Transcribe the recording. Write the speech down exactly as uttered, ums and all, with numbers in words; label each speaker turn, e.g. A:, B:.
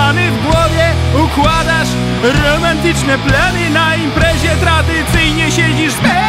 A: rozwiązany w głowie, układasz romantyczne plany. Na imprezie tradycyjnie siedzisz z